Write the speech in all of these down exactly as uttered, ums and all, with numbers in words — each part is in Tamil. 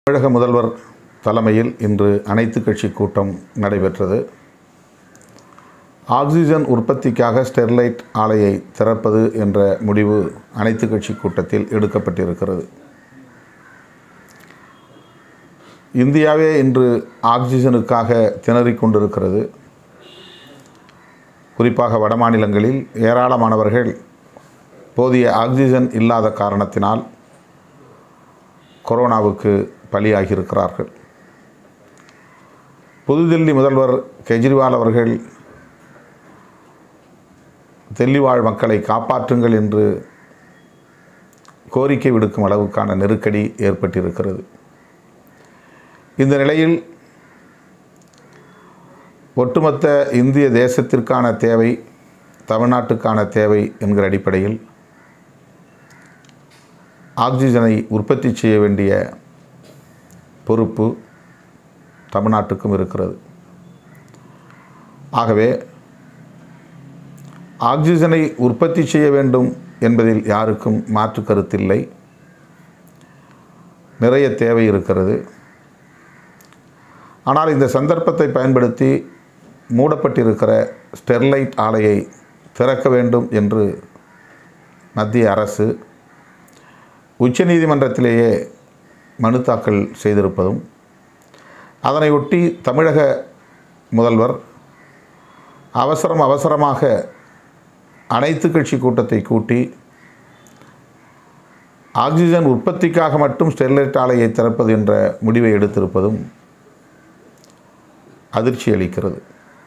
தமிழக முதல்வர் தலைமையில் இன்று அனைத்து கட்சி கூட்டம் நடைபெற்றது. ஆக்சிஜன் உற்பத்திக்காக ஸ்டெர்லைட் ஆலையை திறப்பது என்ற முடிவு அனைத்து கட்சி கூட்டத்தில் எடுக்கப்பட்டிருக்கிறது. இந்தியாவே இன்று ஆக்சிஜனுக்காக திணறிக் கொண்டிருக்கிறது. குறிப்பாக வட மாநிலங்களில் ஏராளமானவர்கள் போதிய ஆக்சிஜன் இல்லாத காரணத்தினால் கொரோனாவுக்கு பலியாகியிருக்கிறார்கள். புதுதில்லி முதல்வர் கெஜ்ரிவால் அவர்கள் டெல்லி வாழ் மக்களை காப்பாற்றுங்கள் என்று கோரிக்கை விடுக்கும் அளவுக்கான நெருக்கடி ஏற்பட்டிருக்கிறது. இந்த நிலையில் ஒட்டுமொத்த இந்திய தேசத்திற்கான தேவை, தமிழ்நாட்டுக்கான தேவை என்கிற அடிப்படையில் ஆக்சிஜனை உற்பத்தி செய்ய வேண்டிய பொறுப்பு தமிழ்நாட்டுக்கும் இருக்கிறது. ஆகவே ஆக்சிஜனை உற்பத்தி செய்ய வேண்டும் என்பதில் யாருக்கும் மாற்று கருத்தில்லை. நிறைய தேவை இருக்கிறது. ஆனால் இந்த சந்தர்ப்பத்தை பயன்படுத்தி மூடப்பட்டிருக்கிற ஸ்டெர்லைட் ஆலையை திறக்க வேண்டும் என்று மத்திய அரசு உச்சநீதிமன்றத்திலேயே மனு தாக்கல் செய்திருப்பதும், அதனை ஒட்டி தமிழக முதல்வர் அவசரம் அவசரமாக அனைத்து கட்சி கூட்டத்தை கூட்டி ஆக்சிஜன் உற்பத்திக்காக மட்டும் ஸ்டெர்லைட் ஆலையை திறப்பது என்ற முடிவை எடுத்திருப்பதும் அதிர்ச்சி அளிக்கிறது.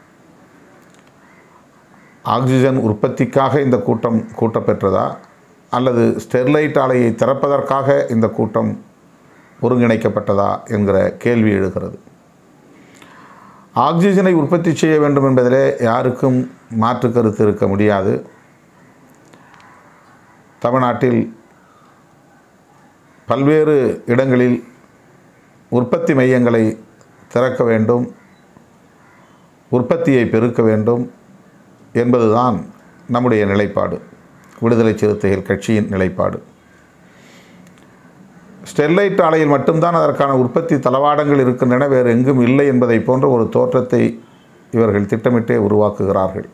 ஆக்சிஜன் உற்பத்திக்காக இந்த கூட்டம் கூட்டப்பெற்றதா அல்லது ஸ்டெர்லைட் ஆலையை திறப்பதற்காக இந்த கூட்டம் ஒருங்கிணைக்கப்பட்டதா என்கிற கேள்வி எழுகிறது. ஆக்சிஜனை உற்பத்தி செய்ய வேண்டும் என்பதிலே யாருக்கும் மாற்று கருத்து இருக்க முடியாது. தமிழ்நாட்டில் பல்வேறு இடங்களில் உற்பத்தி மையங்களை திறக்க வேண்டும், உற்பத்தியை பெருக்க வேண்டும் என்பதுதான் நம்முடைய நிலைப்பாடு, விடுதலை சிறுத்தைகள் கட்சியின் நிலைப்பாடு. ஸ்டெர்லைட் ஆலையில் மட்டும்தான் அதற்கான உற்பத்தி தளவாடங்கள் இருக்கின்றன, வேறு எங்கும் இல்லை என்பதை போன்ற ஒரு தோற்றத்தை இவர்கள் திட்டமிட்டே உருவாக்குகிறார்கள்.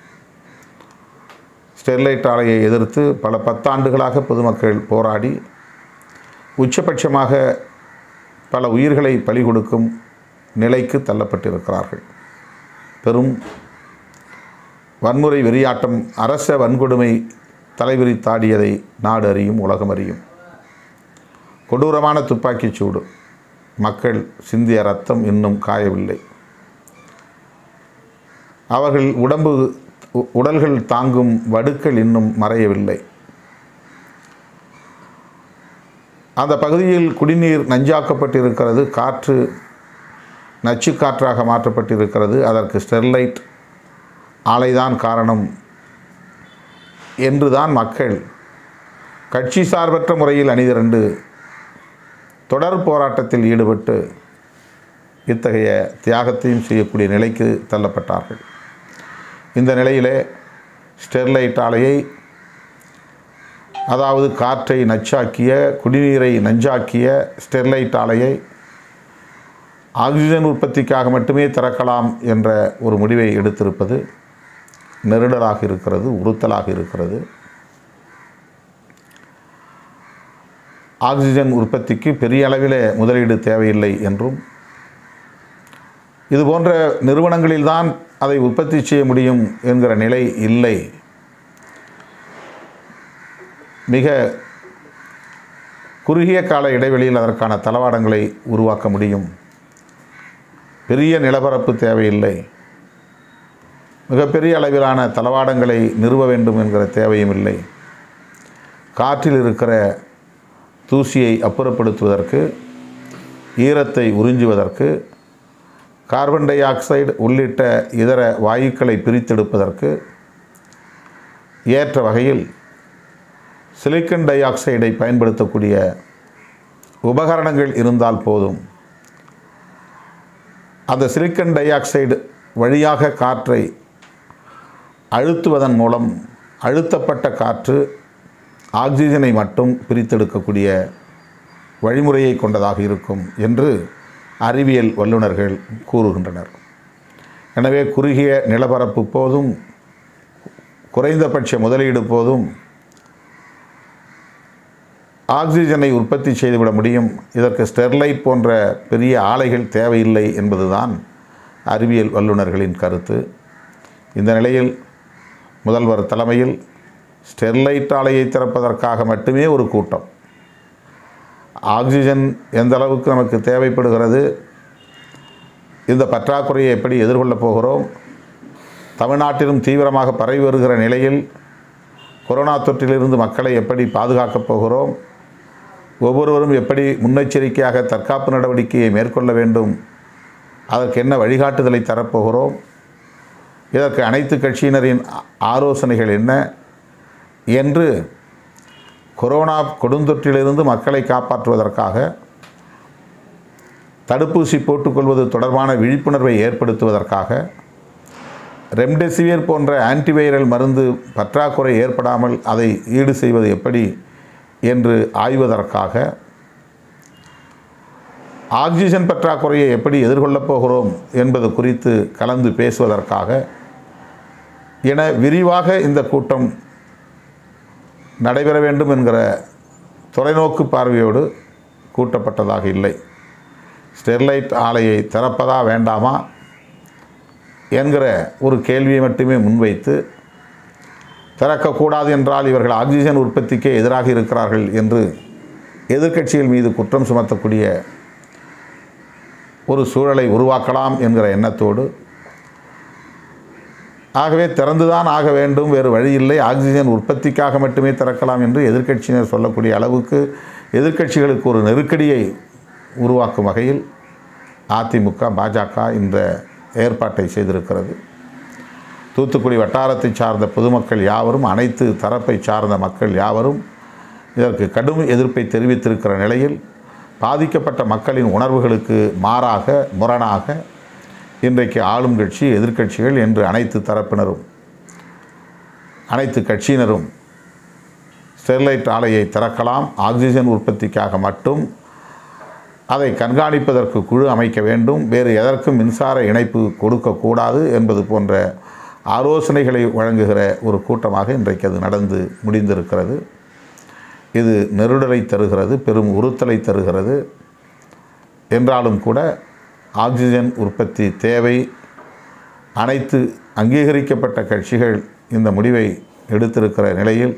ஸ்டெர்லைட் ஆலையை எதிர்த்து பல பத்தாண்டுகளாக பொதுமக்கள் போராடி உச்சபட்சமாக பல உயிர்களை பலி கொடுக்கும் நிலைக்கு தள்ளப்பட்டிருக்கிறார்கள். பெரும் வன்முறை வெறியாட்டம், அரச வன்கொடுமை தலைவிரித்தாடியதை நாடு அறியும், உலகம் அறியும். கொடூரமான துப்பாக்கிச் சூடு, மக்கள் சிந்திய ரத்தம் இன்னும் காயவில்லை. அவர்கள் உடம்பு உடல்கள் தாங்கும் வடுக்கள் இன்னும் மறையவில்லை. அந்த பகுதியில் குடிநீர் நஞ்சாக்கப்பட்டிருக்கிறது, காற்று நச்சு காற்றாக மாற்றப்பட்டிருக்கிறது. அதற்கு ஸ்டெர்லைட் ஆலைதான் காரணம் என்றுதான் மக்கள் கட்சி சார்பற்ற முறையில் அணிதிரண்டு தொடர் போராட்டத்தில் ஈடுபட்டு இத்தகைய தியாகத்தையும் செய்யக்கூடிய நிலைக்கு தள்ளப்பட்டார்கள். இந்த நிலையிலே ஸ்டெர்லைட் ஆலையை, அதாவது காற்றை நச்சாக்கிய, குடிநீரை நஞ்சாக்கிய ஸ்டெர்லைட் ஆலையை ஆக்சிஜன் உற்பத்திக்காக மட்டுமே திறக்கலாம் என்ற ஒரு முடிவை எடுத்திருப்பது நெருடலாக இருக்கிறது, உறுத்தலாக இருக்கிறது. ஆக்சிஜன் உற்பத்திக்கு பெரிய அளவில் முதலீடு தேவையில்லை என்றும், இதுபோன்ற நிறுவனங்களில்தான் அதை உற்பத்தி செய்ய முடியும் என்கிற நிலை இல்லை. மிக குறுகிய கால இடைவெளியில் அதற்கான தளவாடங்களை உருவாக்க முடியும். பெரிய நிலப்பரப்பு தேவையில்லை. மிகப்பெரிய அளவிலான தளவாடங்களை நிறுவ வேண்டும் என்கிற தேவையும் இல்லை. காற்றில் இருக்கிற தூசியை அப்புறப்படுத்துவதற்கு, ஈரத்தை உறிஞ்சுவதற்கு, கார்பன் டை ஆக்சைடு உள்ளிட்ட இதர வாயுக்களை பிரித்தெடுப்பதற்கு ஏற்ற வகையில் சிலிக்கன் டை ஆக்சைடை பயன்படுத்தக்கூடிய உபகரணங்கள் இருந்தால் போதும். அந்த சிலிக்கன் டை ஆக்சைடு வழியாக காற்றை அழுத்துவதன் மூலம் அழுத்தப்பட்ட காற்று ஆக்சிஜனை மட்டும் பிரித்தெடுக்கக்கூடிய வழிமுறையை கொண்டதாக இருக்கும் என்று அறிவியல் வல்லுநர்கள் கூறுகின்றனர். எனவே குறுகிய நிலப்பரப்பு போதும், குறைந்தபட்ச முதலீடு போதும் ஆக்சிஜனை உற்பத்தி செய்துவிட முடியும். இதற்கு ஸ்டெர்லைட் போன்ற பெரிய ஆலைகள் தேவையில்லை என்பதுதான் அறிவியல் வல்லுநர்களின் கருத்து. இந்த நிலையில் முதல்வர் தலைமையில் ஸ்டெர்லைட் ஆலையை திறப்பதற்காக மட்டுமே ஒரு கூட்டம். ஆக்சிஜன் எந்த அளவுக்கு நமக்கு தேவைப்படுகிறது, இந்த பற்றாக்குறையை எப்படி எதிர்கொள்ளப் போகிறோம், தமிழ்நாட்டிலும் தீவிரமாக பரவி வருகிற நிலையில் கொரோனா தொற்றிலிருந்து மக்களை எப்படி பாதுகாக்கப் போகிறோம், ஒவ்வொருவரும் எப்படி முன்னெச்சரிக்கையாக தற்காப்பு நடவடிக்கையை மேற்கொள்ள வேண்டும், அதற்கு என்ன வழிகாட்டுதலை தரப்போகிறோம், இதற்கு அனைத்து கட்சியினரின் ஆலோசனைகள் என்ன என்று கொரோனா கொடுந்தொற்றிலிருந்து மக்களை காப்பாற்றுவதற்காக தடுப்பூசி போட்டுக்கொள்வது தொடர்பான விழிப்புணர்வை ஏற்படுத்துவதற்காக, ரெம்டெசிவிர் போன்ற ஆன்டிவைரல் மருந்து பற்றாக்குறை ஏற்படாமல் அதை ஈடு செய்வது எப்படி என்று ஆய்வதற்காக, ஆக்சிஜன் பற்றாக்குறையை எப்படி எதிர்கொள்ளப் போகிறோம் என்பது குறித்து கலந்து பேசுவதற்காக என விரிவாக இந்த கூட்டம் நடைபெற வேண்டும் என்கிற தொலைநோக்கு பார்வையோடு கூட்டப்பட்டதாக இல்லை. ஸ்டெர்லைட் ஆலையை திறப்பதா வேண்டாமா என்கிற ஒரு கேள்வியை மட்டுமே முன்வைத்து, திறக்கக்கூடாது என்றால் இவர்கள் ஆக்சிஜன் உற்பத்திக்கே எதிராக இருக்கிறார்கள் என்று எதிர்க்கட்சிகள் மீது குற்றம் சுமத்தக்கூடிய ஒரு சூழலை உருவாக்கலாம் என்கிற எண்ணத்தோடு, ஆகவே திறந்துதான் ஆக வேண்டும், வேறு வழியில்லை, ஆக்சிஜன் உற்பத்திக்காக மட்டுமே திறக்கலாம் என்று எதிர்க்கட்சியினர் சொல்லக்கூடிய அளவுக்கு எதிர்க்கட்சிகளுக்கு ஒரு நெருக்கடியை உருவாக்கும் வகையில் அதிமுக, பாஜக இந்த ஏற்பாட்டை செய்திருக்கிறது. தூத்துக்குடி வட்டாரத்தை சார்ந்த பொதுமக்கள் யாவரும், அனைத்து தரப்பை சார்ந்த மக்கள் யாவரும் இதற்கு கடும் எதிர்ப்பை தெரிவித்திருக்கிற நிலையில், பாதிக்கப்பட்ட மக்களின் உணர்வுகளுக்கு மாறாக, முரணாக இன்றைக்கு ஆளும் கட்சி, எதிர்க்கட்சிகள் என்று அனைத்து தரப்பினரும், அனைத்து கட்சியினரும் ஸ்டெர்லைட் ஆலையை திறக்கலாம், ஆக்சிஜன் உற்பத்திக்காக மட்டும், அதை கண்காணிப்பதற்கு குழு அமைக்க வேண்டும், வேறு எதற்கும் மின்சார இணைப்பு கொடுக்கக்கூடாது என்பது போன்ற ஆலோசனைகளை வழங்குகிற ஒரு கூட்டமாக இன்றைக்கு அது நடந்து முடிந்திருக்கிறது. இது நெருடலை தருகிறது, பெரும் உறுத்தலை தருகிறது. என்றாலும் கூட ஆக்சிஜன் உற்பத்தி தேவை, அனைத்து அங்கீகரிக்கப்பட்ட கட்சிகள் இந்த முடிவை எடுத்திருக்கிற நிலையில்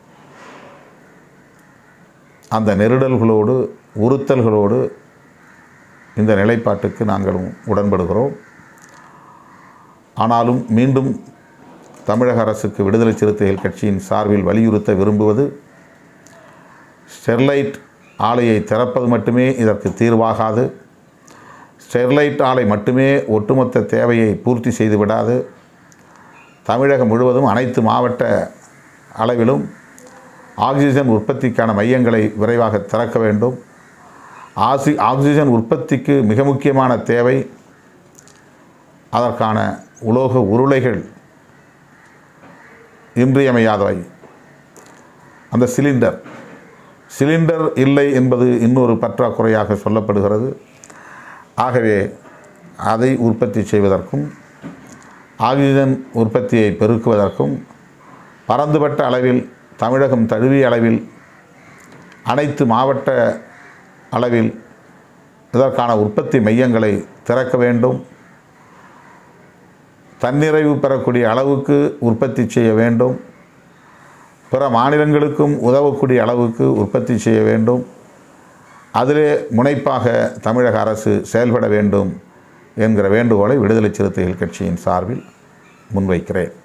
அந்த நெருடல்களோடு, உறுத்தல்களோடு இந்த நிலைப்பாட்டுக்கு நாங்களும் உடன்படுகிறோம். ஆனாலும் மீண்டும் தமிழக அரசுக்கு விடுதலை சிறுத்தைகள் கட்சியின் சார்பில் வலியுறுத்த விரும்புவது, ஸ்டெர்லைட் ஆலையை திறப்பது மட்டுமே இதற்கு தீர்வாகாது. ஸ்டெர்லைட் ஆலை மட்டுமே ஒட்டுமொத்த தேவையை பூர்த்தி செய்துவிடாது. தமிழகம் முழுவதும் அனைத்து மாவட்ட அளவிலும் ஆக்சிஜன் உற்பத்திக்கான மையங்களை விரைவாக திறக்க வேண்டும். ஆசி ஆக்சிஜன் உற்பத்திக்கு மிக முக்கியமான தேவை அதற்கான உலோக உருளைகள் இன்றியமையாதவை. அந்த சிலிண்டர் சிலிண்டர் இல்லை என்பது இன்னொரு பற்றாக்குறையாக சொல்லப்படுகிறது. ஆகவே அதை உற்பத்தி செய்வதற்கும், ஆக்சிஜன் உற்பத்தியை பெருக்குவதற்கும் பரந்துபட்ட அளவில், தமிழகம் தழுவிய அளவில், அனைத்து மாவட்ட அளவில் இதற்கான உற்பத்தி மையங்களை திறக்க வேண்டும். தன்னிறைவு பெறக்கூடிய அளவுக்கு உற்பத்தி செய்ய வேண்டும். பிற மாநிலங்களுக்கும் உதவக்கூடிய அளவுக்கு உற்பத்தி செய்ய வேண்டும். அதிலே முனைப்பாக தமிழக அரசு செயல்பட வேண்டும் என்கிற வேண்டுகோளை விடுதலை சிறுத்தைகள் கட்சியின் சார்பில் முன்வைக்கிறேன்.